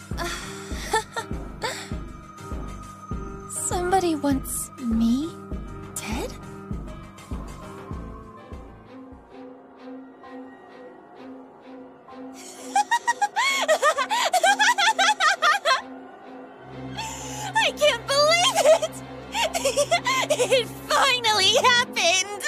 Somebody wants me dead? I can't believe it! It finally happened!